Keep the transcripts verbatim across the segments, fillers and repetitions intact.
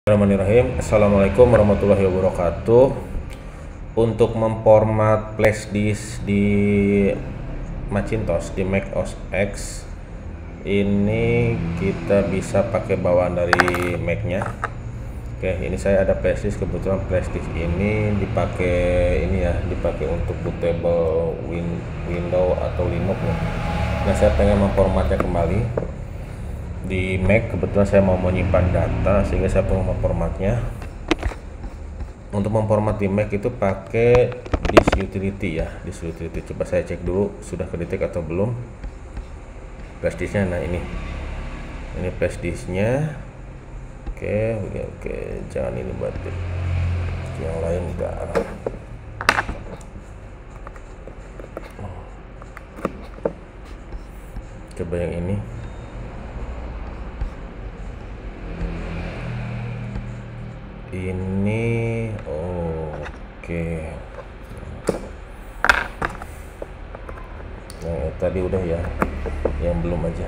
Bismillahirrahmanirrahim. Assalamualaikum warahmatullahi wabarakatuh. Untuk memformat flash disk di Macintosh di Mac O S X ini kita bisa pakai bawaan dari Mac-nya. Oke, ini saya ada flash disk, kebetulan flash disk ini dipakai ini ya, dipakai untuk bootable win Windows atau Linux nih. Nah, saya pengen memformatnya kembali di Mac. Kebetulan saya mau menyimpan data sehingga saya perlu memformatnya. Untuk memformat di Mac itu pakai disk utility ya, disk utility. Coba saya cek dulu sudah kedetek atau belum flash disknya. Nah, ini ini flash disknya. Oke, oke, oke. Jangan ini buat yang lain enggak. Coba yang ini. Ini oh, oke okay. Nah, tadi udah ya, yang belum aja.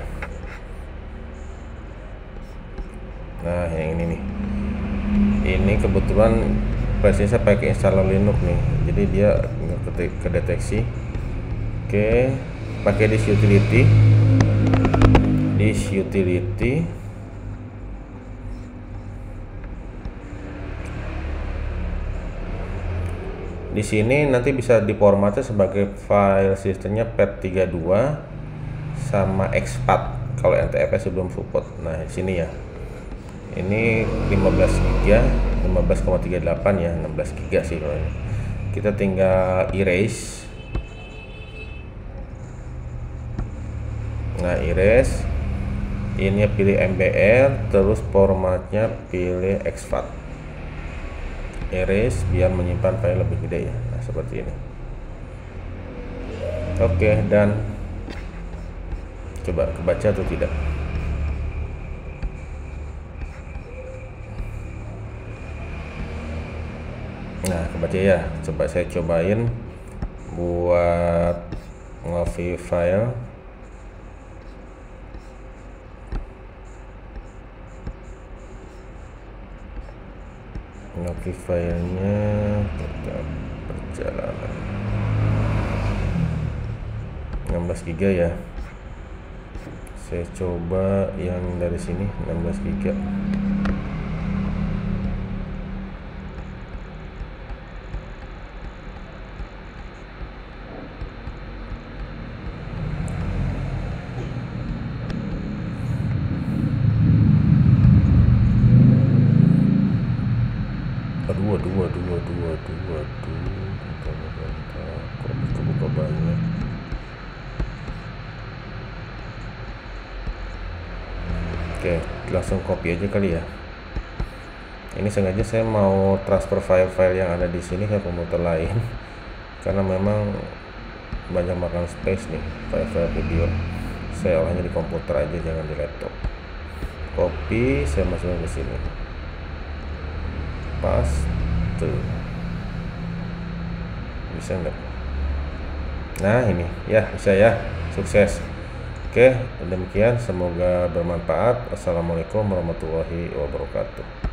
Nah, yang ini nih, ini kebetulan versi saya pakai installer Linux nih, jadi dia nggak kedeteksi. Oke, okay. Pakai disk utility, disk utility. Di sini nanti bisa diformatnya sebagai file sistemnya P E T tiga puluh dua sama exFAT kalau N T F S belum support. Nah, di sini ya. Ini lima belas giga, lima belas koma tiga delapan ya, enam belas giga sih kalau ini. Kita tinggal erase. Nah, erase. Ini pilih M B R, terus formatnya pilih exFAT. Erase biar menyimpan file lebih gede ya. Nah, seperti ini. Oke, dan coba kebaca atau tidak. Nah, kebaca ya. Coba saya cobain buat nge-view file. Nge-view filenya tetap perjalanan enam belas giga ya. Saya coba yang dari sini enam belas giga. Dua dua dua dua dua dua kok buka banyak. Oke, langsung copy aja kali ya. Ini sengaja saya mau transfer file-file yang ada di sini ke komputer lain karena memang banyak makan space nih file-file video. Saya olahnya di komputer aja, jangan di laptop. Copy, saya masukin ke sini. Pas tuh, bisa enggak? Nah, ini ya, bisa ya, sukses. Oke, demikian, semoga bermanfaat. Assalamualaikum warahmatullahi wabarakatuh.